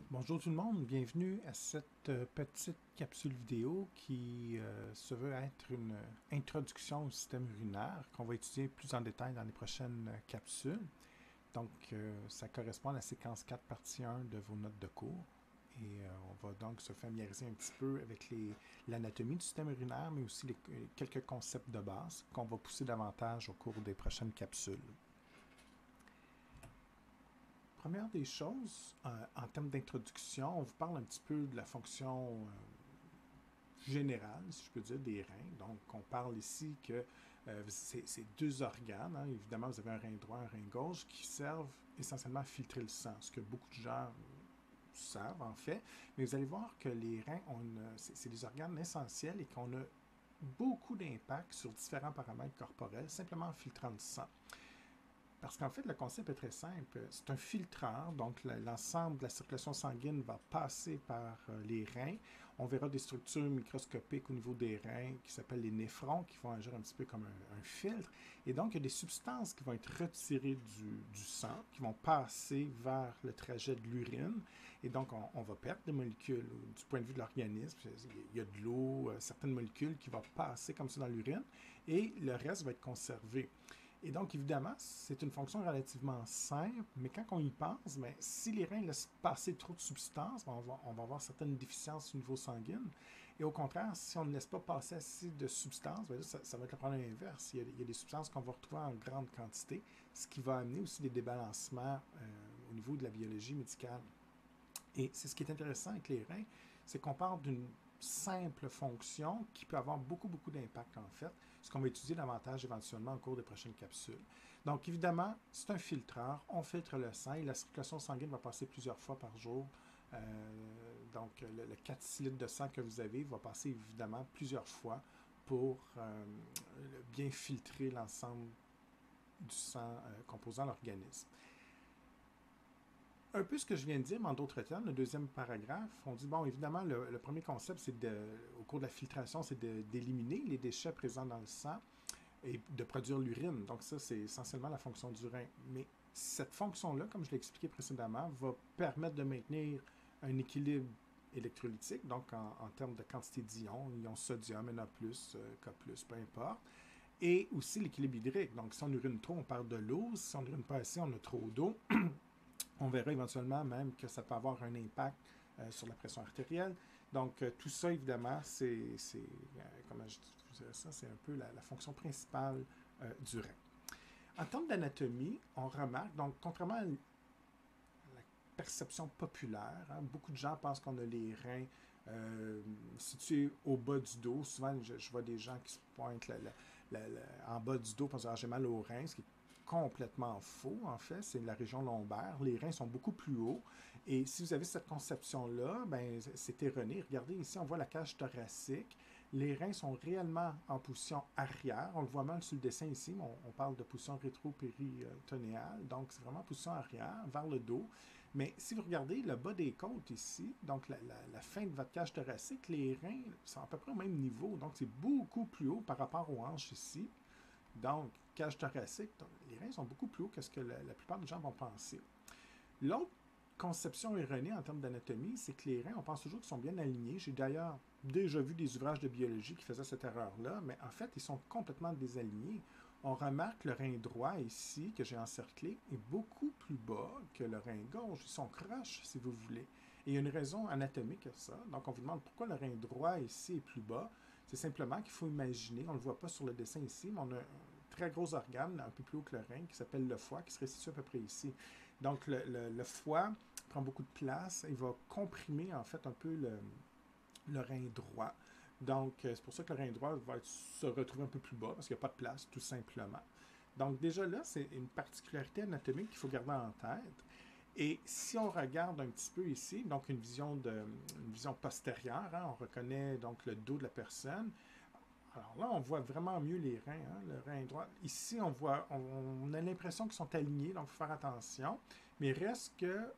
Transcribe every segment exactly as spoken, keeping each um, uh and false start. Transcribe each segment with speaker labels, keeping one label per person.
Speaker 1: Bonjour tout le monde, bienvenue à cette euh, petite capsule vidéo qui euh, se veut être une introduction au système urinaire qu'on va étudier plus en détail dans les prochaines euh, capsules. Donc, euh, ça correspond à la séquence quatre, partie un de vos notes de cours. Et euh, on va donc se familiariser un petit peu avec les- l'anatomie du système urinaire, mais aussi les- quelques concepts de base qu'on va pousser davantage au cours des prochaines capsules. Première des choses, euh, en termes d'introduction, on vous parle un petit peu de la fonction euh, générale, si je peux dire, des reins. Donc, on parle ici que euh, c'est deux organes. Hein. Évidemment, vous avez un rein droit, un rein gauche, qui servent essentiellement à filtrer le sang, ce que beaucoup de gens savent en fait. Mais vous allez voir que les reins, c'est des organes essentiels et qu'on a beaucoup d'impact sur différents paramètres corporels simplement en filtrant le sang. Parce qu'en fait, le concept est très simple. C'est un filtreur, donc l'ensemble de la circulation sanguine va passer par euh, les reins. On verra des structures microscopiques au niveau des reins qui s'appellent les néphrons, qui vont agir un petit peu comme un, un filtre. Et donc, il y a des substances qui vont être retirées du, du sang, qui vont passer vers le trajet de l'urine. Et donc, on, on va perdre des molécules du point de vue de l'organisme. Il y a de l'eau, euh, certaines molécules qui vont passer comme ça dans l'urine, et le reste va être conservé. Et donc, évidemment, c'est une fonction relativement simple, mais quand on y pense, bien, si les reins laissent passer trop de substances, on va, on va avoir certaines déficiences au niveau sanguin. Et au contraire, si on ne laisse pas passer assez de substances, bien, ça, ça va être le problème inverse. Il y a, il y a des substances qu'on va retrouver en grande quantité, ce qui va amener aussi des débalancements euh, au niveau de la biologie médicale. Et c'est ce qui est intéressant avec les reins, c'est qu'on parle d'une simple fonction qui peut avoir beaucoup, beaucoup d'impact en fait, ce qu'on va étudier davantage éventuellement au cours des prochaines capsules. Donc évidemment, c'est un filtreur, on filtre le sang et la circulation sanguine va passer plusieurs fois par jour. Euh, donc le, le quatre litres de sang que vous avez va passer évidemment plusieurs fois pour euh, bien filtrer l'ensemble du sang euh, composant l'organisme. Un peu ce que je viens de dire, mais en d'autres termes, le deuxième paragraphe, on dit, bon, évidemment, le, le premier concept, c'est de, au cours de la filtration, c'est d'éliminer les déchets présents dans le sang et de produire l'urine. Donc ça, c'est essentiellement la fonction du rein. Mais cette fonction-là, comme je l'ai expliqué précédemment, va permettre de maintenir un équilibre électrolytique, donc en, en termes de quantité d'ions, ions sodium, Na plus, euh, K plus, peu importe, et aussi l'équilibre hydrique. Donc si on urine trop, on perd de l'eau. Si on urine pas assez, on a trop d'eau. On verra éventuellement même que ça peut avoir un impact euh, sur la pression artérielle. Donc, euh, tout ça, évidemment, c'est, euh, comment je dirais ça, c'est un peu la, la fonction principale euh, du rein. En termes d'anatomie, on remarque, donc, contrairement à la perception populaire, hein, beaucoup de gens pensent qu'on a les reins euh, situés au bas du dos. Souvent, je, je vois des gens qui se pointent la, la, la, en bas du dos, pensent que j'ai mal aux reins, ce qui est complètement faux, en fait. C'est la région lombaire. Les reins sont beaucoup plus hauts. Et si vous avez cette conception-là, ben, c'est erroné. Regardez ici, on voit la cage thoracique. Les reins sont réellement en position arrière. On le voit mal sur le dessin ici, mais on, on parle de position rétro-péritonéale. Donc, c'est vraiment position arrière, vers le dos. Mais si vous regardez le bas des côtes ici, donc la, la, la fin de votre cage thoracique, les reins sont à peu près au même niveau. Donc, c'est beaucoup plus haut par rapport aux hanches ici. Donc, cage thoracique, les reins sont beaucoup plus hauts que ce que la, la plupart des gens vont penser. L'autre conception erronée en termes d'anatomie, c'est que les reins, on pense toujours qu'ils sont bien alignés. J'ai d'ailleurs déjà vu des ouvrages de biologie qui faisaient cette erreur-là, mais en fait, ils sont complètement désalignés. On remarque que le rein droit ici, que j'ai encerclé, est beaucoup plus bas que le rein gauche. Ils sont croches, si vous voulez. Et il y a une raison anatomique à ça. Donc, on vous demande pourquoi le rein droit ici est plus bas. C'est simplement qu'il faut imaginer, on ne le voit pas sur le dessin ici, mais on a un très gros organe, un peu plus haut que le rein, qui s'appelle le foie, qui serait situé à peu près ici. Donc, le, le, le foie prend beaucoup de place. Il va comprimer, en fait, un peu le, le rein droit. Donc, c'est pour ça que le rein droit va être, se retrouver un peu plus bas, parce qu'il n'y a pas de place, tout simplement. Donc, déjà là, c'est une particularité anatomique qu'il faut garder en tête. Et si on regarde un petit peu ici, donc une vision, de, une vision postérieure, hein, on reconnaît donc le dos de la personne. Alors là, on voit vraiment mieux les reins, hein, le rein droit. Ici, on voit, on, on a l'impression qu'ils sont alignés, donc il faut faire attention. Mais il reste que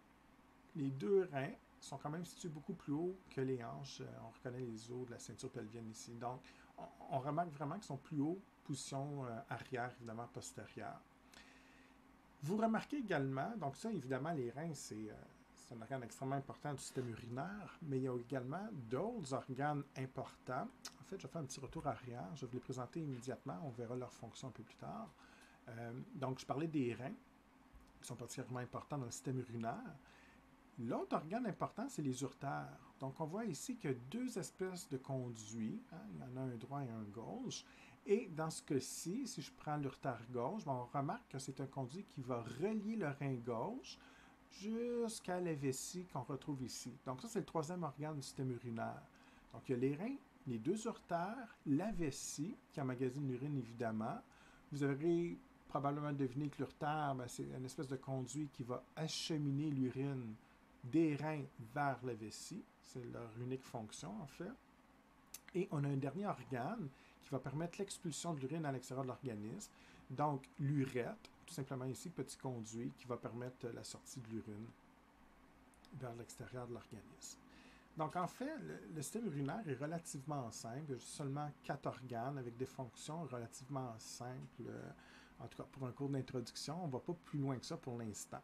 Speaker 1: les deux reins sont quand même situés beaucoup plus haut que les hanches. On reconnaît les os de la ceinture pelvienne ici. Donc, on, on remarque vraiment qu'ils sont plus hauts, position euh, arrière, évidemment postérieure. Vous remarquez également, donc ça, évidemment, les reins, c'est, euh, c'est un organe extrêmement important du système urinaire, mais il y a également d'autres organes importants. En fait, je vais faire un petit retour arrière. Je vais vous les présenter immédiatement. On verra leur fonction un peu plus tard. Euh, donc, je parlais des reins, qui sont particulièrement importants dans le système urinaire. L'autre organe important, c'est les uretères. Donc, on voit ici qu'il y a deux espèces de conduits. Hein? Il y en a un droit et un gauche. Et dans ce cas-ci, si je prends l'uretère gauche, on remarque que c'est un conduit qui va relier le rein gauche jusqu'à la vessie qu'on retrouve ici. Donc ça, c'est le troisième organe du système urinaire. Donc il y a les reins, les deux uretères, la vessie, qui emmagasine l'urine évidemment. Vous aurez probablement deviné que l'uretère, ben, c'est une espèce de conduit qui va acheminer l'urine des reins vers la vessie. C'est leur unique fonction, en fait. Et on a un dernier organe qui va permettre l'expulsion de l'urine à l'extérieur de l'organisme. Donc, l'urètre, tout simplement ici, petit conduit qui va permettre la sortie de l'urine vers l'extérieur de l'organisme. Donc, en fait, le, le système urinaire est relativement simple. Il y a seulement quatre organes avec des fonctions relativement simples. En tout cas, pour un cours d'introduction, on ne va pas plus loin que ça pour l'instant.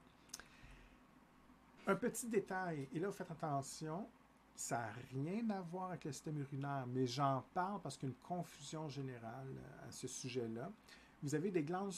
Speaker 1: Un petit détail, et là, vous faites attention, ça n'a rien à voir avec le système urinaire, mais j'en parle parce qu'il y a une confusion générale à ce sujet-là. Vous avez des glandes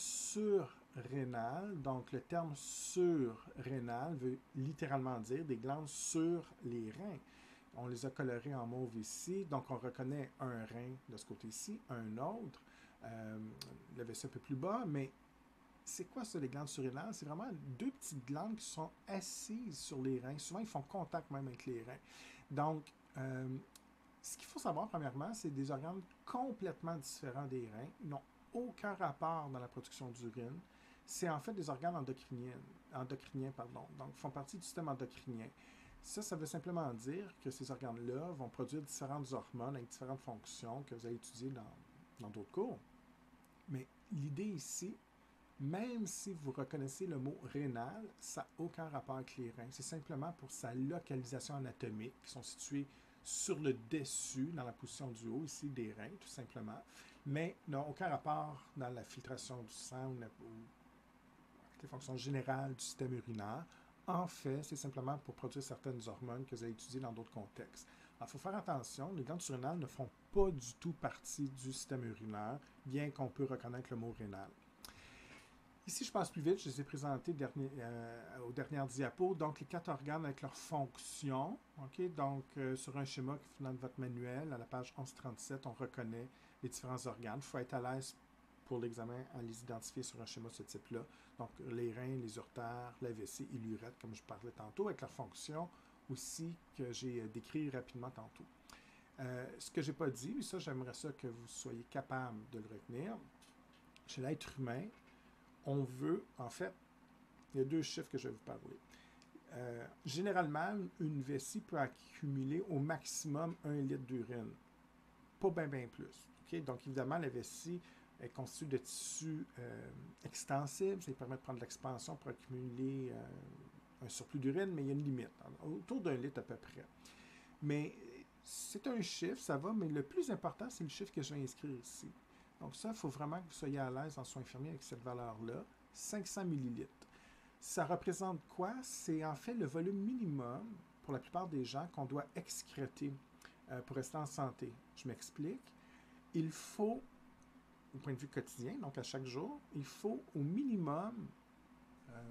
Speaker 1: surrénales, donc le terme surrénal veut littéralement dire des glandes sur les reins. On les a colorées en mauve ici, donc on reconnaît un rein de ce côté-ci, un autre, euh, le vessie un peu plus bas, mais c'est quoi ça, les glandes surrénales? C'est vraiment deux petites glandes qui sont assises sur les reins. Souvent, ils font contact même avec les reins. Donc, euh, ce qu'il faut savoir, premièrement, c'est des organes complètement différents des reins. Ils n'ont aucun rapport dans la production d'urine. C'est en fait des organes endocriniens, endocriniens pardon, donc font partie du système endocrinien. Ça, ça veut simplement dire que ces organes-là vont produire différentes hormones avec différentes fonctions que vous allez étudier dans, dans d'autres cours. Mais l'idée ici, même si vous reconnaissez le mot rénal, ça n'a aucun rapport avec les reins. C'est simplement pour sa localisation anatomique, qui sont situés sur le dessus, dans la position du haut, ici, des reins, tout simplement, mais n'ont aucun rapport dans la filtration du sang ou avec les fonctions générales du système urinaire. En fait, c'est simplement pour produire certaines hormones que vous allez étudier dans d'autres contextes. Alors, il faut faire attention, les glandes surrénales ne font pas du tout partie du système urinaire, bien qu'on peut reconnaître le mot rénal. Ici, je passe plus vite, je les ai présentés dernier, euh, aux dernières diapos. Donc, les quatre organes avec leurs fonctions. Okay? Donc, euh, sur un schéma qui est dans votre manuel, à la page onze trente-sept, on reconnaît les différents organes. Il faut être à l'aise pour l'examen à les identifier sur un schéma de ce type-là. Donc, les reins, les uretères, la vessie et l'urètre, comme je parlais tantôt, avec leurs fonctions aussi que j'ai décrit rapidement tantôt. Euh, ce que je n'ai pas dit, mais ça, j'aimerais ça que vous soyez capable de le retenir. Chez l'être humain, on veut, en fait, il y a deux chiffres que je vais vous parler. Euh, généralement, une vessie peut accumuler au maximum un litre d'urine. Pas bien, bien plus. Okay? Donc, évidemment, la vessie est constituée de tissus euh, extensibles. Ça lui permet de prendre de l'expansion pour accumuler euh, un surplus d'urine, mais il y a une limite. Autour d'un litre à peu près. Mais c'est un chiffre, ça va, mais le plus important, c'est le chiffre que je vais inscrire ici. Donc ça, il faut vraiment que vous soyez à l'aise en soins infirmiers avec cette valeur-là, cinq cents millilitres. Ça représente quoi? C'est en fait le volume minimum, pour la plupart des gens, qu'on doit excréter euh, pour rester en santé. Je m'explique. Il faut, au point de vue quotidien, donc à chaque jour, il faut au minimum euh,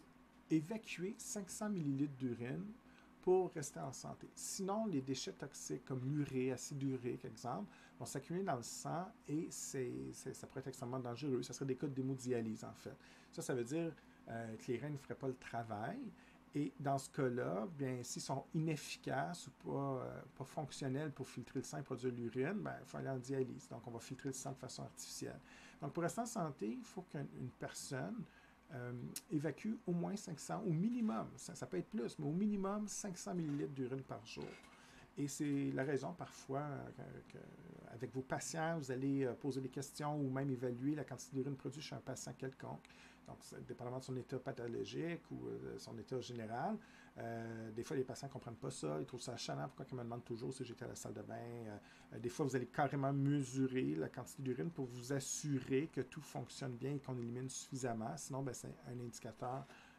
Speaker 1: évacuer cinq cents millilitres d'urine pour rester en santé. Sinon, les déchets toxiques comme l'urée, acide urique, exemple, vont s'accumuler dans le sang et c'est, c'est, ça pourrait être extrêmement dangereux. Ça serait des cas d'hémodialyse, en fait. Ça, ça veut dire euh, que les reins ne feraient pas le travail. Et dans ce cas-là, bien, s'ils sont inefficaces ou pas, euh, pas fonctionnels pour filtrer le sang et produire l'urine, bien, il faut aller en dialyse. Donc, on va filtrer le sang de façon artificielle. Donc, pour rester en santé, il faut qu'une personne Euh, évacue au moins cinq cents, au minimum, ça, ça peut être plus, mais au minimum cinq cents millilitres d'urine par jour. Et c'est la raison parfois euh, que, que, avec vos patients, vous allez euh, poser des questions ou même évaluer la quantité d'urine produite chez un patient quelconque. Donc, dépendamment de son état pathologique ou euh, son état général, euh, des fois les patients ne comprennent pas ça, ils trouvent ça achalant, pourquoi ils me demandent toujours si j'étais à la salle de bain. Euh, des fois, vous allez carrément mesurer la quantité d'urine pour vous assurer que tout fonctionne bien et qu'on élimine suffisamment. Sinon, ben, c'est un indicateur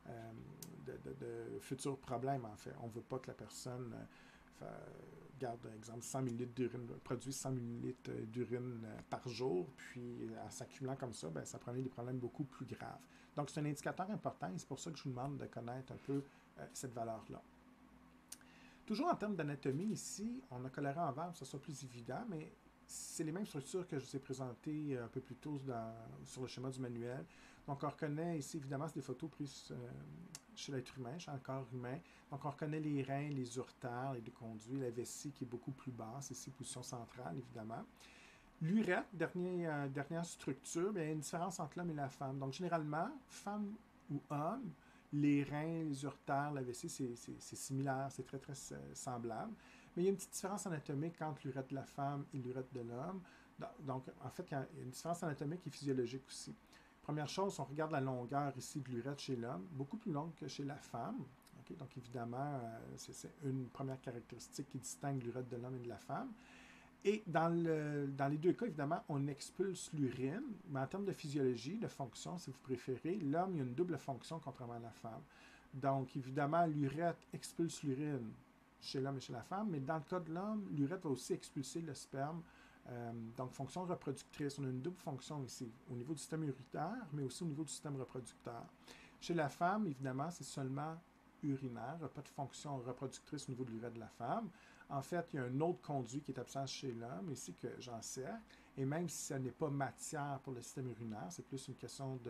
Speaker 1: euh, de, de, de futurs problèmes, en fait. On ne veut pas que la personne euh, fa, garde, par exemple, cent millilitres d'urine, produise cent millilitres d'urine euh, par jour, puis en s'accumulant comme ça, ben, ça prenait des problèmes beaucoup plus graves. Donc, c'est un indicateur important et c'est pour ça que je vous demande de connaître un peu euh, cette valeur-là. Toujours en termes d'anatomie, ici, on a coloré en vert, ça soit plus évident, mais c'est les mêmes structures que je vous ai présentées un peu plus tôt dans, sur le schéma du manuel. Donc, on reconnaît ici, évidemment, c'est des photos prises euh, chez l'être humain, chez un corps humain. Donc, on reconnaît les reins, les uretères, les deux conduits, la vessie qui est beaucoup plus basse, ici, position centrale, évidemment. L'urètre, dernier, euh, dernière structure, bien, il y a une différence entre l'homme et la femme. Donc, généralement, femme ou homme, les reins, les uretères, la vessie, c'est similaire, c'est très, très semblable. Mais il y a une petite différence anatomique entre l'urètre de la femme et l'urètre de l'homme. Donc, en fait, il y a une différence anatomique et physiologique aussi. Première chose, on regarde la longueur ici de l'urètre chez l'homme, beaucoup plus longue que chez la femme. Okay? Donc, évidemment, euh, c'est une première caractéristique qui distingue l'urètre de l'homme et de la femme. Et dans, le, dans les deux cas, évidemment, on expulse l'urine, mais en termes de physiologie, de fonction, si vous préférez, l'homme, il y a une double fonction contrairement à la femme. Donc, évidemment, l'urètre expulse l'urine chez l'homme et chez la femme, mais dans le cas de l'homme, l'urètre va aussi expulser le sperme. Euh, donc, fonction reproductrice, on a une double fonction ici, au niveau du système urinaire, mais aussi au niveau du système reproducteur. Chez la femme, évidemment, c'est seulement urinaire, il n'y a pas de fonction reproductrice au niveau de l'urètre de la femme. En fait, il y a un autre conduit qui est absent chez l'homme, ici que j'encercle, et même si ce n'est pas matière pour le système urinaire, c'est plus une question de,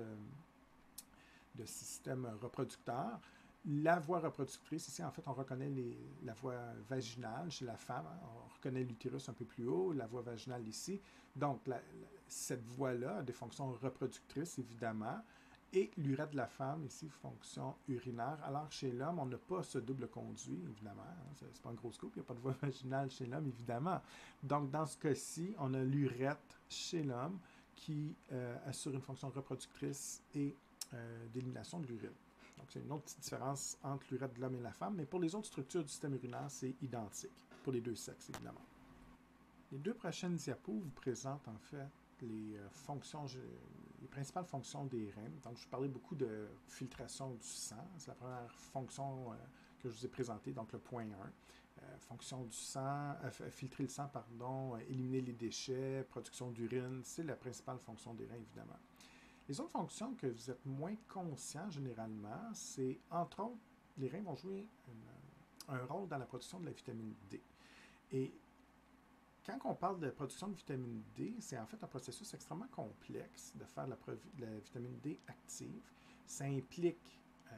Speaker 1: de système reproducteur. La voie reproductrice, ici, en fait, on reconnaît les, la voie vaginale chez la femme, hein, on reconnaît l'utérus un peu plus haut, la voie vaginale ici. Donc, la, la, cette voie-là a des fonctions reproductrices, évidemment, et l'urètre de la femme, ici, fonction urinaire. Alors, chez l'homme, on n'a pas ce double conduit, évidemment. Hein, c'est pas un gros scoop, il n'y a pas de voie vaginale chez l'homme, évidemment. Donc, dans ce cas-ci, on a l'urètre chez l'homme qui euh, assure une fonction reproductrice et euh, d'élimination de l'urine. Donc, c'est une autre petite différence entre l'urètre de l'homme et la femme, mais pour les autres structures du système urinaire, c'est identique, pour les deux sexes, évidemment. Les deux prochaines diapos vous présentent, en fait, les euh, fonctions, les principales fonctions des reins. Donc, je vous parlais beaucoup de filtration du sang. C'est la première fonction euh, que je vous ai présentée, donc le point un. Euh, fonction du sang, euh, filtrer le sang, pardon, euh, éliminer les déchets, production d'urine, c'est la principale fonction des reins, évidemment. Les autres fonctions que vous êtes moins conscient généralement, c'est, entre autres, les reins vont jouer une, un rôle dans la production de la vitamine D. Et quand on parle de production de vitamine D, c'est en fait un processus extrêmement complexe de faire de la, de la vitamine D active. Ça implique euh,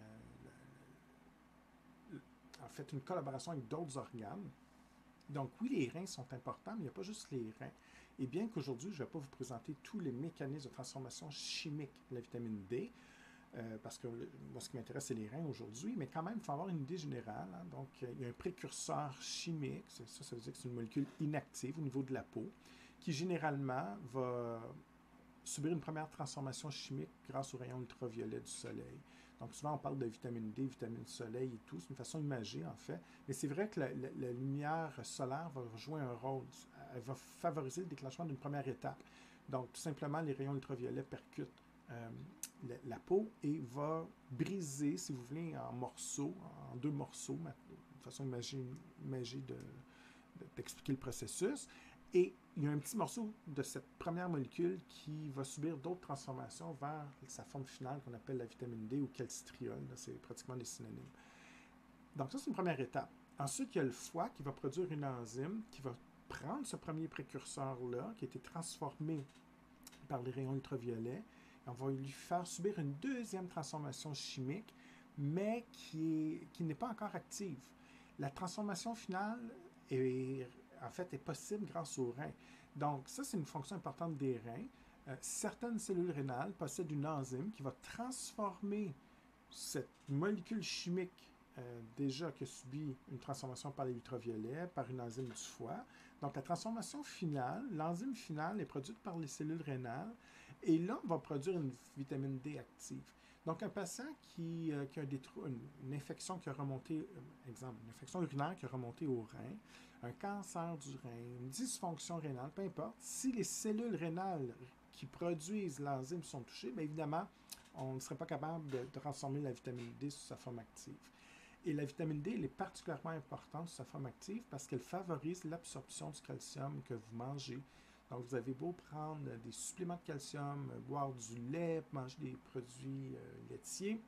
Speaker 1: le, le, en fait une collaboration avec d'autres organes. Donc oui, les reins sont importants, mais il n'y a pas juste les reins. Et bien qu'aujourd'hui, je ne vais pas vous présenter tous les mécanismes de transformation chimique de la vitamine D, euh, parce que moi, ce qui m'intéresse, c'est les reins aujourd'hui, mais quand même, il faut avoir une idée générale. Hein. Donc, euh, il y a un précurseur chimique, ça, ça veut dire que c'est une molécule inactive au niveau de la peau, qui généralement va subir une première transformation chimique grâce aux rayons ultraviolets du soleil. Donc, souvent, on parle de vitamine D, vitamine soleil et tout. C'est une façon imagée, en fait. Mais c'est vrai que la, la, la lumière solaire va jouer un rôle. Elle va favoriser le déclenchement d'une première étape. Donc, tout simplement, les rayons ultraviolets percutent euh, la, la peau et va briser, si vous voulez, en morceaux, en deux morceaux, de façon imagée, imagée de, de, d'expliquer le processus. Et il y a un petit morceau de cette première molécule qui va subir d'autres transformations vers sa forme finale qu'on appelle la vitamine D ou calcitriol. C'est pratiquement des synonymes. Donc ça, c'est une première étape. Ensuite, il y a le foie qui va produire une enzyme qui va prendre ce premier précurseur-là, qui a été transformé par les rayons ultraviolets, et on va lui faire subir une deuxième transformation chimique, mais qui, est, qui n'est pas encore active. La transformation finale est en fait, est possible grâce aux reins. Donc, ça, c'est une fonction importante des reins. Euh, certaines cellules rénales possèdent une enzyme qui va transformer cette molécule chimique euh, déjà qui a subi une transformation par les ultraviolets, par une enzyme du foie. Donc, la transformation finale, l'enzyme finale est produite par les cellules rénales et là, on va produire une vitamine D active. Donc, un patient qui, euh, qui a des une, une infection qui a remonté, euh, exemple, une infection urinaire qui a remonté au rein, un cancer du rein, une dysfonction rénale, peu importe, si les cellules rénales qui produisent l'enzyme sont touchées, bien évidemment, on ne serait pas capable de, de transformer la vitamine D sous sa forme active. Et la vitamine D, elle est particulièrement importante sous sa forme active parce qu'elle favorise l'absorption du calcium que vous mangez. Donc, vous avez beau prendre des suppléments de calcium, boire du lait, manger des produits euh, laitiers.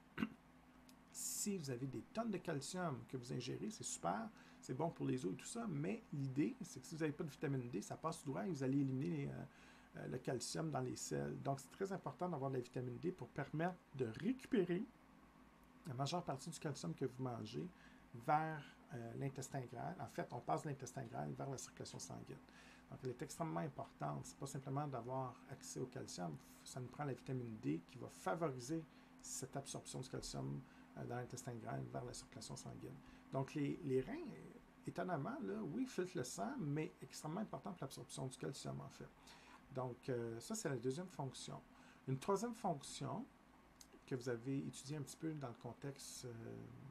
Speaker 1: Si vous avez des tonnes de calcium que vous ingérez, c'est super, c'est bon pour les os et tout ça, mais l'idée, c'est que si vous n'avez pas de vitamine D, ça passe tout droit et vous allez éliminer euh, euh, le calcium dans les selles. Donc, c'est très important d'avoir de la vitamine D pour permettre de récupérer la majeure partie du calcium que vous mangez vers euh, l'intestin grêle. En fait, on passe de l'intestin grêle vers la circulation sanguine. Donc, elle est extrêmement importante. Ce n'est pas simplement d'avoir accès au calcium, ça nous prend la vitamine D qui va favoriser cette absorption du calcium euh, dans l'intestin grêle vers la circulation sanguine. Donc, les, les reins, étonnamment, là, oui, filtrent le sang, mais extrêmement important pour l'absorption du calcium, en fait. Donc, euh, ça, c'est la deuxième fonction. Une troisième fonction que vous avez étudiée un petit peu dans le contexte euh,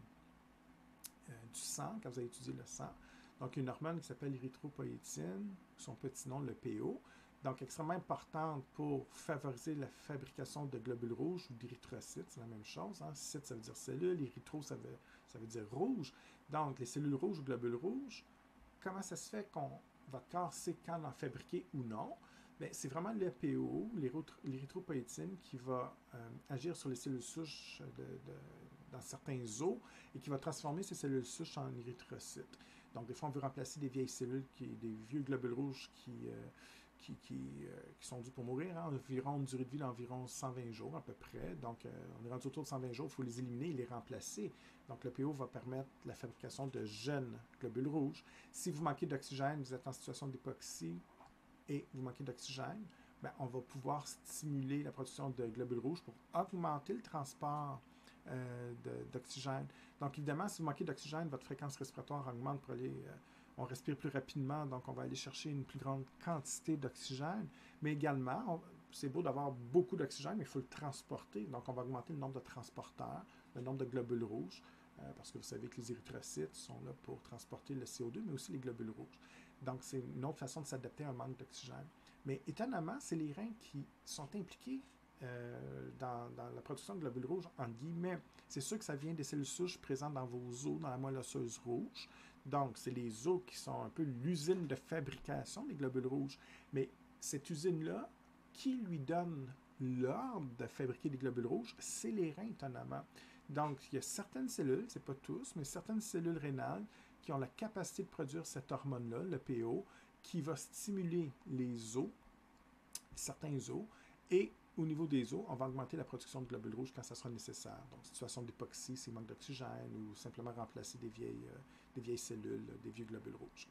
Speaker 1: euh, du sang, quand vous avez étudié le sang. Donc, une hormone qui s'appelle l'érythropoïétine, son petit nom, le P O. Donc, extrêmement importante pour favoriser la fabrication de globules rouges ou d'érythrocytes, c'est la même chose. Hein? Cyte, ça veut dire cellule, érythro, ça veut, ça veut dire rouge. Donc, les cellules rouges ou globules rouges, comment ça se fait qu'on votre corps sait quand en fabriquer ou non? Bien, c'est vraiment le P O, l'érythropoïétine, qui va euh, agir sur les cellules souches de, de, dans certains os et qui va transformer ces cellules souches en érythrocytes. Donc, des fois, on veut remplacer des vieilles cellules, qui, des vieux globules rouges qui, euh, qui, qui, euh, qui sont dus pour mourir, hein, environ une durée de vie d'environ cent vingt jours à peu près. Donc, euh, on est rendu autour de cent vingt jours, il faut les éliminer et les remplacer. Donc, le P O va permettre la fabrication de jeunes globules rouges. Si vous manquez d'oxygène, vous êtes en situation d'hypoxie et vous manquez d'oxygène, bien, on va pouvoir stimuler la production de globules rouges pour augmenter le transport euh, d'oxygène. Donc, évidemment, si vous manquez d'oxygène, votre fréquence respiratoire augmente pour aller... Euh, on respire plus rapidement, donc on va aller chercher une plus grande quantité d'oxygène. Mais également, c'est beau d'avoir beaucoup d'oxygène, mais il faut le transporter. Donc, on va augmenter le nombre de transporteurs, le nombre de globules rouges, euh, parce que vous savez que les érythrocytes sont là pour transporter le C O deux, mais aussi les globules rouges. Donc, c'est une autre façon de s'adapter à un manque d'oxygène. Mais étonnamment, c'est les reins qui sont impliqués euh, dans, dans la production de globules rouges, entre guillemets. C'est sûr que ça vient des cellules souches présentes dans vos os, dans la moelle osseuse rouge. Donc, c'est les os qui sont un peu l'usine de fabrication des globules rouges. Mais cette usine-là, qui lui donne l'ordre de fabriquer des globules rouges, c'est les reins, étonnamment. Donc, il y a certaines cellules, c'est pas tous, mais certaines cellules rénales qui ont la capacité de produire cette hormone-là, le P O, qui va stimuler les os, certains os, et au niveau des os, on va augmenter la production de globules rouges quand ça sera nécessaire. Donc, situation d'hypoxie, s'il manque d'oxygène, ou simplement remplacer des vieilles, euh, des vieilles cellules, des vieux globules rouges.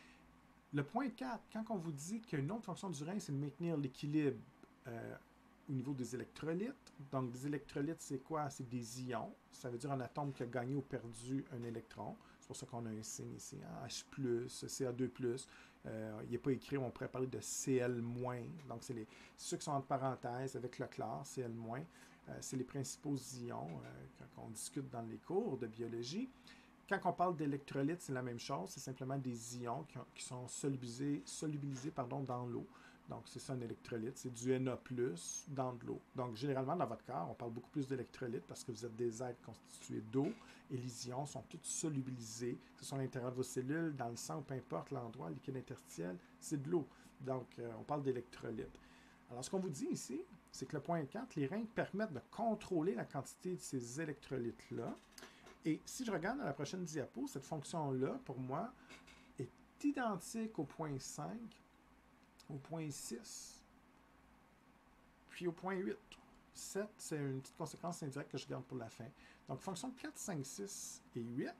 Speaker 1: Le point quatre, quand on vous dit qu'une autre fonction du rein, c'est de maintenir l'équilibre euh, au niveau des électrolytes. Donc, des électrolytes, c'est quoi? C'est des ions. Ça veut dire un atome qui a gagné ou perdu un électron. C'est pour ça qu'on a un signe ici, hein? H plus, C A deux plus. Euh, il n'est pas écrit, on pourrait parler de C L moins. Donc, c'est ceux qui sont entre parenthèses avec le chlore, C L moins. Euh, c'est les principaux ions euh, quand on discute dans les cours de biologie. Quand on parle d'électrolytes, c'est la même chose. C'est simplement des ions qui, ont, qui sont solubilisés, solubilisés pardon, dans l'eau. Donc, c'est ça un électrolyte. C'est du Na plus dans de l'eau. Donc, généralement, dans votre corps, on parle beaucoup plus d'électrolytes parce que vous êtes des êtres constitués d'eau et les ions sont tous solubilisés. Ce sont à l'intérieur de vos cellules, dans le sang, ou peu importe l'endroit, le liquide interstitiel, c'est de l'eau. Donc, euh, on parle d'électrolytes. Alors, ce qu'on vous dit ici, c'est que le point quatre, les reins permettent de contrôler la quantité de ces électrolytes-là. Et si je regarde à la prochaine diapo, cette fonction-là, pour moi, est identique au point cinq, au point six, puis au point huit. sept, c'est une petite conséquence indirecte que je garde pour la fin. Donc, fonction quatre, cinq, six et huit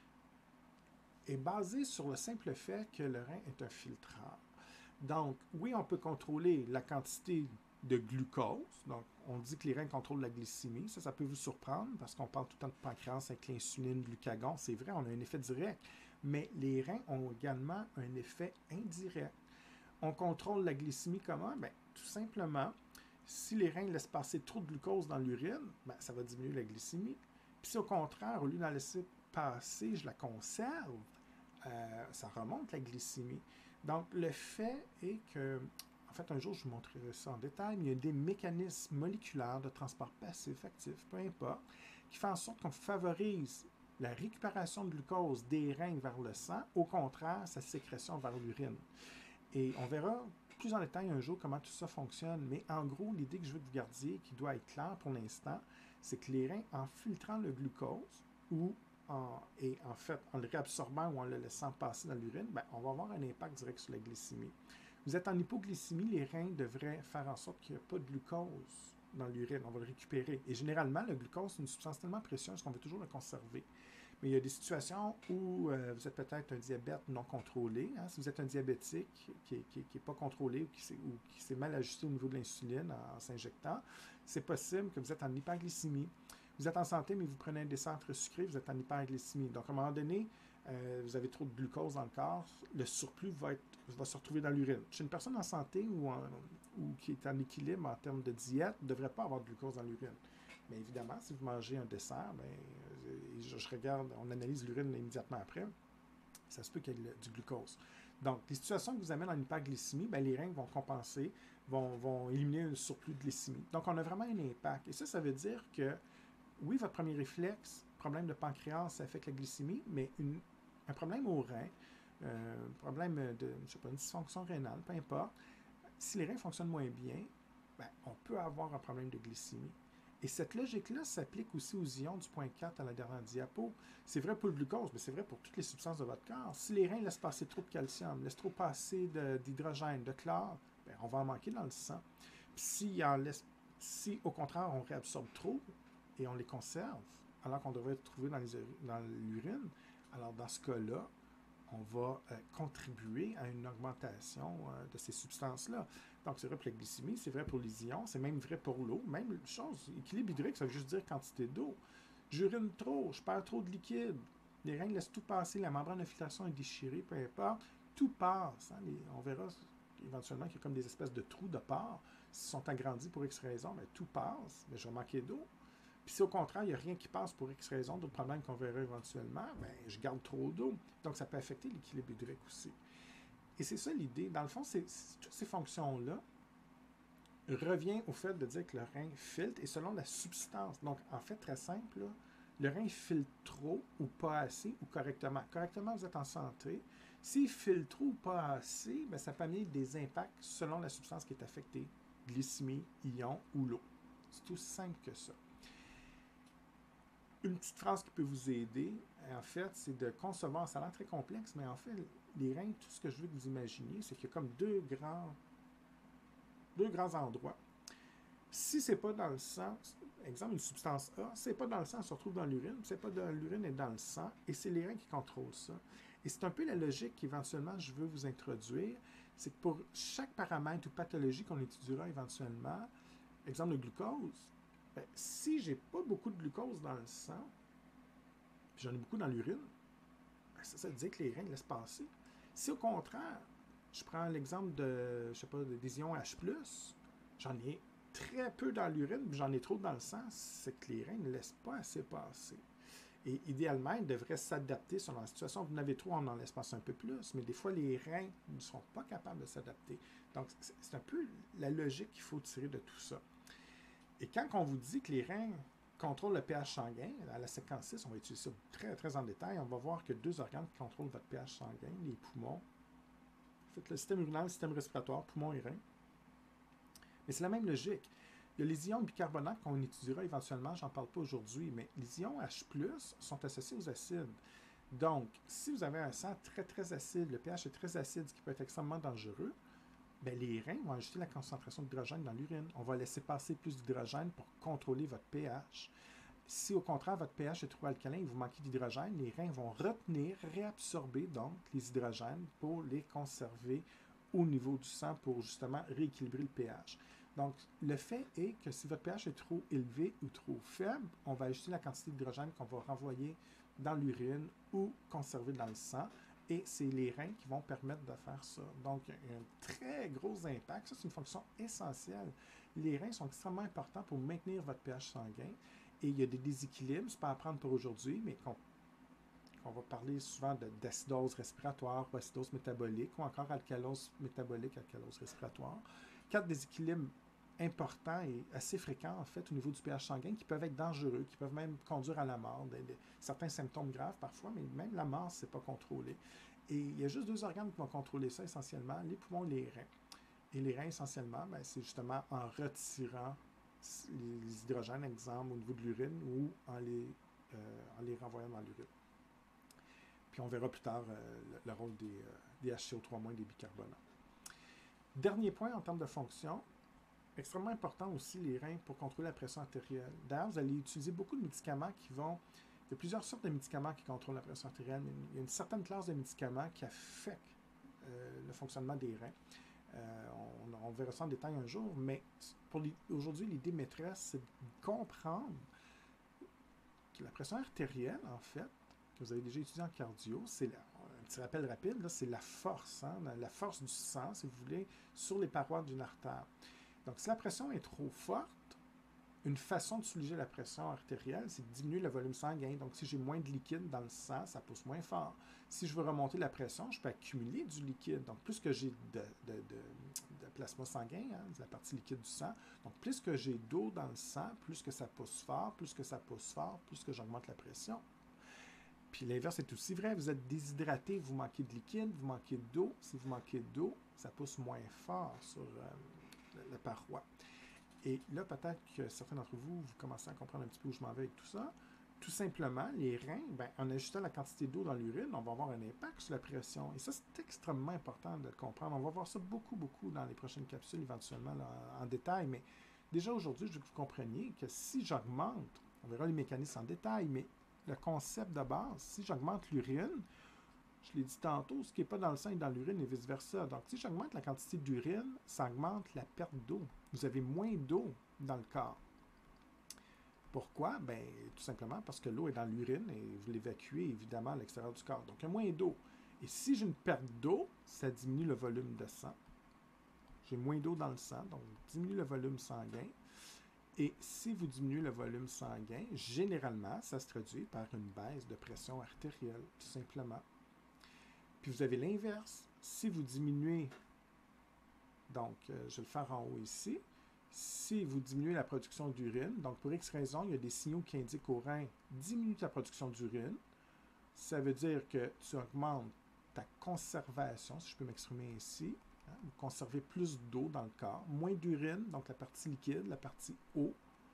Speaker 1: est basée sur le simple fait que le rein est un filtreur. Donc, oui, on peut contrôler la quantité de glucose. Donc, on dit que les reins contrôlent la glycémie. Ça, ça peut vous surprendre parce qu'on parle tout le temps de pancréas avec l'insuline, glucagon. C'est vrai, on a un effet direct. Mais les reins ont également un effet indirect. On contrôle la glycémie comment? Bien, tout simplement, si les reins laissent passer trop de glucose dans l'urine, bien, ça va diminuer la glycémie. Puis si au contraire, au lieu d'en laisser passer, je la conserve, euh, ça remonte la glycémie. Donc, le fait est que en fait, un jour, je vous montrerai ça en détail, mais il y a des mécanismes moléculaires de transport passif, actif, peu importe, qui font en sorte qu'on favorise la récupération de glucose des reins vers le sang, au contraire, sa sécrétion vers l'urine. Et on verra plus en détail un jour comment tout ça fonctionne, mais en gros, l'idée que je veux que vous gardiez, qui doit être claire pour l'instant, c'est que les reins, en filtrant le glucose, ou en, et en fait, en le réabsorbant ou en le laissant passer dans l'urine, ben, on va avoir un impact direct sur la glycémie. Vous êtes en hypoglycémie, les reins devraient faire en sorte qu'il n'y ait pas de glucose dans l'urine, on va le récupérer. Et généralement, le glucose, c'est une substance tellement précieuse qu'on veut toujours le conserver. Mais il y a des situations où euh, vous êtes peut-être un diabète non contrôlé. Hein, si vous êtes un diabétique qui n'est qui, qui est pas contrôlé ou qui s'est mal ajusté au niveau de l'insuline en, en s'injectant, c'est possible que vous êtes en hyperglycémie. Vous êtes en santé, mais vous prenez un dessert très sucré, vous êtes en hyperglycémie. Donc, à un moment donné, euh, vous avez trop de glucose dans le corps, le surplus va, être, va se retrouver dans l'urine. Chez une personne en santé ou, en, ou qui est en équilibre en termes de diète, ne devrait pas avoir de glucose dans l'urine. Mais évidemment, si vous mangez un dessert, bien, je, je regarde, on analyse l'urine immédiatement après, ça se peut qu'il y ait du glucose. Donc, les situations qui vous amènent en hyperglycémie, bien, les reins vont compenser, vont, vont éliminer un surplus de glycémie. Donc, on a vraiment un impact. Et ça, ça veut dire que, oui, votre premier réflexe, problème de pancréas, ça affecte la glycémie, mais une, un problème au rein, euh, un problème de, je ne sais pas, une dysfonction rénale, peu importe, si les reins fonctionnent moins bien, bien, on peut avoir un problème de glycémie. Et cette logique-là s'applique aussi aux ions du point quatre à la dernière diapo. C'est vrai pour le glucose, mais c'est vrai pour toutes les substances de votre corps. Si les reins laissent passer trop de calcium, laissent trop passer d'hydrogène, de, de chlore, bien, on va en manquer dans le sang. Puis si, en laisse, si au contraire on réabsorbe trop et on les conserve, alors qu'on devrait les trouver dans, dans l'urine, alors dans ce cas-là, on va euh, contribuer à une augmentation euh, de ces substances-là. Donc, c'est vrai pour la glycémie, c'est vrai pour les ions, c'est même vrai pour l'eau. Même chose, équilibre hydrique, ça veut juste dire quantité d'eau. J'urine trop, je perds trop de liquide. Les reins laissent tout passer, la membrane de filtration est déchirée, peu importe. Tout passe. Hein, les, on verra éventuellement qu'il y a comme des espèces de trous de pores. S'ils sont agrandis pour X raison, bien, tout passe, mais je vais manquer d'eau. Puis si au contraire, il n'y a rien qui passe pour X raison, d'autres problèmes qu'on verra éventuellement, bien, je garde trop d'eau. Donc, ça peut affecter l'équilibre hydrique aussi. Et c'est ça l'idée. Dans le fond, c'est, c'est, toutes ces fonctions-là reviennent au fait de dire que le rein filtre et selon la substance. Donc, en fait, très simple, là, le rein filtre trop ou pas assez ou correctement. Correctement, vous êtes en santé. S'il filtre trop ou pas assez, bien, ça peut amener des impacts selon la substance qui est affectée. Glycémie, ion ou l'eau. C'est aussi simple que ça. Une petite phrase qui peut vous aider, en fait, c'est de concevoir, ça a l'air très complexe, mais en fait, les reins, tout ce que je veux que vous imaginiez, c'est qu'il y a comme deux grands, deux grands endroits. Si c'est pas dans le sang, exemple, une substance A, c'est pas dans le sang, elle se retrouve dans l'urine, c'est pas dans l'urine et dans le sang, et c'est les reins qui contrôlent ça. Et c'est un peu la logique qu'éventuellement je veux vous introduire, c'est que pour chaque paramètre ou pathologie qu'on étudiera éventuellement, exemple le glucose, ben, si j'ai pas beaucoup de glucose dans le sang, puis j'en ai beaucoup dans l'urine, ben, ça, ça veut dire que les reins laissent passer. Si au contraire, je prends l'exemple de, je sais pas, des ions H plus, j'en ai très peu dans l'urine, puis j'en ai trop dans le sang, c'est que les reins ne laissent pas assez passer. Et idéalement, ils devraient s'adapter selon la situation. Vous en avez trop, on en laisse passer un peu plus, mais des fois, les reins ne sont pas capables de s'adapter. Donc, c'est un peu la logique qu'il faut tirer de tout ça. Et quand on vous dit que les reins contrôlent le pH sanguin, à la séquence six, on va étudier ça très, très en détail, on va voir que deux organes qui contrôlent votre pH sanguin, les poumons, en fait, le système urinaire, le système respiratoire, poumons et reins. Mais c'est la même logique. Il y a les ions bicarbonate qu'on étudiera éventuellement, j'en parle pas aujourd'hui, mais les ions H plus, sont associés aux acides. Donc, si vous avez un sang très, très acide, le pH est très acide, ce qui peut être extrêmement dangereux, bien, les reins vont ajouter la concentration d'hydrogène dans l'urine. On va laisser passer plus d'hydrogène pour contrôler votre pH. Si au contraire, votre pH est trop alcalin et vous manquez d'hydrogène, les reins vont retenir, réabsorber donc les hydrogènes pour les conserver au niveau du sang pour justement rééquilibrer le pH. Donc, le fait est que si votre pH est trop élevé ou trop faible, on va ajuster la quantité d'hydrogène qu'on va renvoyer dans l'urine ou conserver dans le sang. Et c'est les reins qui vont permettre de faire ça. Donc, il y a un très gros impact. Ça, c'est une fonction essentielle. Les reins sont extrêmement importants pour maintenir votre pH sanguin. Et il y a des déséquilibres, c'est pas à prendre pour aujourd'hui, mais qu'on qu'on va parler souvent de, d'acidose respiratoire, ou acidose métabolique, ou encore alcalose métabolique, alcalose respiratoire. Quatre déséquilibres importants et assez fréquents, en fait, au niveau du pH sanguin, qui peuvent être dangereux, qui peuvent même conduire à la mort. Des, des, certains symptômes graves parfois, mais même la mort, c'est pas contrôlé. Et il y a juste deux organes qui vont contrôler ça, essentiellement, les poumons et les reins. Et les reins, essentiellement, ben, c'est justement en retirant les hydrogènes, exemple, au niveau de l'urine, ou en les, euh, en les renvoyant dans l'urine. Puis on verra plus tard euh, le, le rôle des, euh, des H C O trois moins, des bicarbonats. Dernier point en termes de fonction, extrêmement important aussi les reins pour contrôler la pression artérielle. D'ailleurs, vous allez utiliser beaucoup de médicaments qui vont... Il y a plusieurs sortes de médicaments qui contrôlent la pression artérielle, mais il y a une certaine classe de médicaments qui affectent euh, le fonctionnement des reins. Euh, on, on verra ça en détail un jour, mais pour aujourd'hui, l'idée maîtresse, c'est de comprendre que la pression artérielle, en fait, que vous avez déjà étudié en cardio, c'est la, un petit rappel rapide, là, c'est la force, hein, la force du sang, si vous voulez, sur les parois d'une artère. Donc, si la pression est trop forte, une façon de soulager la pression artérielle, c'est de diminuer le volume sanguin. Donc, si j'ai moins de liquide dans le sang, ça pousse moins fort. Si je veux remonter la pression, je peux accumuler du liquide. Donc, plus que j'ai de, de, de, de plasma sanguin, hein, de la partie liquide du sang, donc plus que j'ai d'eau dans le sang, plus que ça pousse fort, plus que ça pousse fort, plus que j'augmente la pression. Puis l'inverse est aussi vrai. Vous êtes déshydraté, vous manquez de liquide, vous manquez d'eau. Si vous manquez d'eau, ça pousse moins fort sur euh, la, la paroi. Et là, peut-être que certains d'entre vous, vous commencez à comprendre un petit peu où je m'en vais avec tout ça. Tout simplement, les reins, ben, en ajustant la quantité d'eau dans l'urine, on va avoir un impact sur la pression. Et ça, c'est extrêmement important de le comprendre. On va voir ça beaucoup, beaucoup dans les prochaines capsules, éventuellement, là, en, en détail. Mais déjà aujourd'hui, je veux que vous compreniez que si j'augmente, on verra les mécanismes en détail, mais le concept de base, si j'augmente l'urine, je l'ai dit tantôt, ce qui n'est pas dans le sang est dans l'urine et vice-versa. Donc, si j'augmente la quantité d'urine, ça augmente la perte d'eau. Vous avez moins d'eau dans le corps. Pourquoi? Bien, tout simplement parce que l'eau est dans l'urine et vous l'évacuez évidemment à l'extérieur du corps. Donc, il y a moins d'eau. Et si j'ai une perte d'eau, ça diminue le volume de sang. J'ai moins d'eau dans le sang, donc diminue le volume sanguin. Et si vous diminuez le volume sanguin, généralement, ça se traduit par une baisse de pression artérielle, tout simplement. Puis vous avez l'inverse. Si vous diminuez, donc euh, je vais le faire en haut ici, si vous diminuez la production d'urine, donc pour X raison, il y a des signaux qui indiquent au rein, diminue ta production d'urine, ça veut dire que tu augmentes ta conservation, si je peux m'exprimer ainsi, hein, vous conservez plus d'eau dans le corps, moins d'urine, donc la partie liquide, la partie eau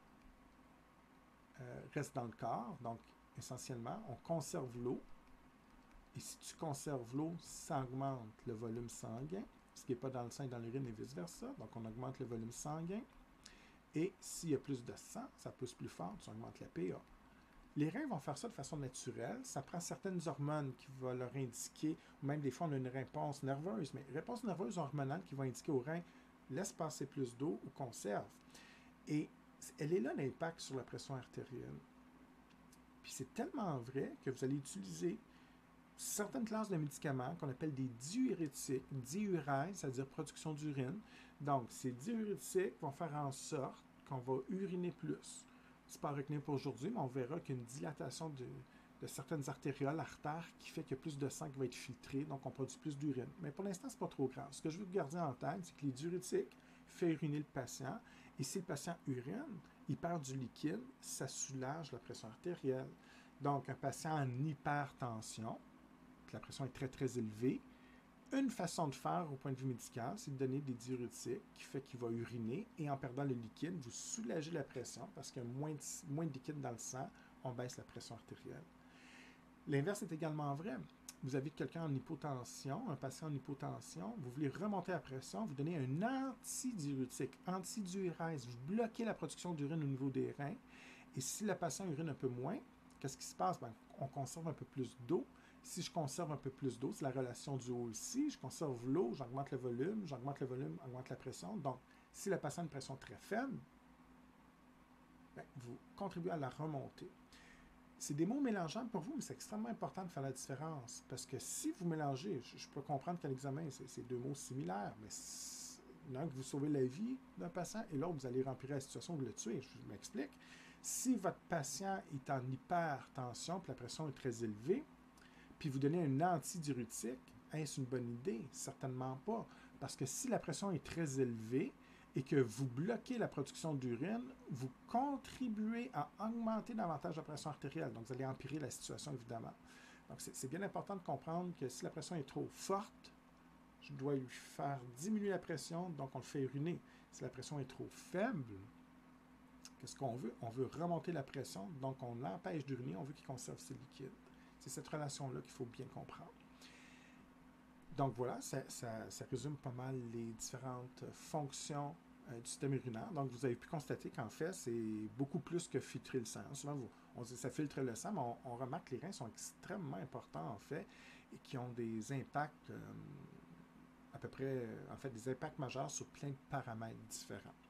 Speaker 1: euh, reste dans le corps, donc essentiellement, on conserve l'eau. Et si tu conserves l'eau, ça augmente le volume sanguin, ce qui n'est pas dans le sang et dans l'urine et vice-versa. Donc, on augmente le volume sanguin. Et s'il y a plus de sang, ça pousse plus fort, tu augmentes la P A. Les reins vont faire ça de façon naturelle. Ça prend certaines hormones qui vont leur indiquer, ou même des fois, on a une réponse nerveuse, mais réponse nerveuse hormonale qui va indiquer aux reins, laisse passer plus d'eau ou conserve. Et elle est là l'impact sur la pression artérielle. Puis c'est tellement vrai que vous allez utiliser certaines classes de médicaments qu'on appelle des diurétiques, diurèse, c'est-à-dire production d'urine. Donc, ces diurétiques vont faire en sorte qu'on va uriner plus. C'est pas à retenir pour aujourd'hui, mais on verra qu'il y a une dilatation de, de certaines artérioles, artères, qui fait qu'il y a plus de sang qui va être filtré, donc on produit plus d'urine. Mais pour l'instant, c'est pas trop grave. Ce que je veux garder en tête, c'est que les diurétiques font uriner le patient, et si le patient urine, il perd du liquide, ça soulage la pression artérielle. Donc, un patient en hypertension, la pression est très, très élevée. Une façon de faire au point de vue médical, c'est de donner des diurétiques qui fait qu'il va uriner et en perdant le liquide, vous soulagez la pression parce qu'il y a moins de, moins de liquide dans le sang, on baisse la pression artérielle. L'inverse est également vrai. Vous avez quelqu'un en hypotension, un patient en hypotension, vous voulez remonter la pression, vous donnez un antidiurétique, antidiurèse, vous bloquez la production d'urine au niveau des reins et si le patient urine un peu moins, qu'est-ce qui se passe? Bien, on conserve un peu plus d'eau. Si je conserve un peu plus d'eau, c'est la relation du haut ici. Je conserve l'eau, j'augmente le volume, j'augmente le volume, augmente la pression. Donc, si le patient a une pression très faible, bien, vous contribuez à la remonter. C'est des mots mélangeables pour vous, mais c'est extrêmement important de faire la différence. Parce que si vous mélangez, je, je peux comprendre qu'à l'examen, c'est, c'est deux mots similaires, mais l'un que vous sauvez la vie d'un patient et l'autre, vous allez remplir la situation, vous le tuez. Je m'explique. Si votre patient est en hypertension, puis la pression est très élevée, puis vous donnez un antidiurétique, est-ce une bonne idée? Certainement pas. Parce que si la pression est très élevée et que vous bloquez la production d'urine, vous contribuez à augmenter davantage la pression artérielle. Donc, vous allez empirer la situation, évidemment. Donc, c'est bien important de comprendre que si la pression est trop forte, je dois lui faire diminuer la pression, donc on le fait uriner. Si la pression est trop faible, qu'est-ce qu'on veut? On veut remonter la pression, donc on l'empêche d'uriner, on veut qu'il conserve ses liquides. C'est cette relation-là qu'il faut bien comprendre. Donc voilà, ça, ça, ça résume pas mal les différentes fonctions euh, du système urinaire. Donc vous avez pu constater qu'en fait, c'est beaucoup plus que filtrer le sang. Souvent, vous, on dit que ça filtre le sang, mais on, on remarque que les reins sont extrêmement importants en fait et qui ont des impacts, euh, à peu près, en fait, des impacts majeurs sur plein de paramètres différents.